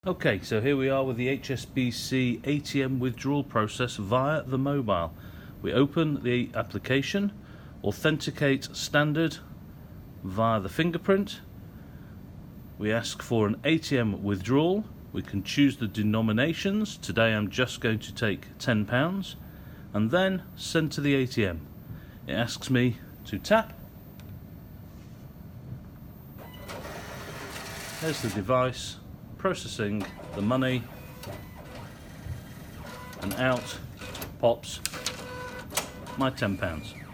Okay, so here we are with the HSBC ATM withdrawal process via the mobile. We open the application, authenticate standard via the fingerprint. We ask for an ATM withdrawal. We can choose the denominations. Today I'm just going to take £10 and then send to the ATM. It asks me to tap. There's the device processing the money, and out pops my £10.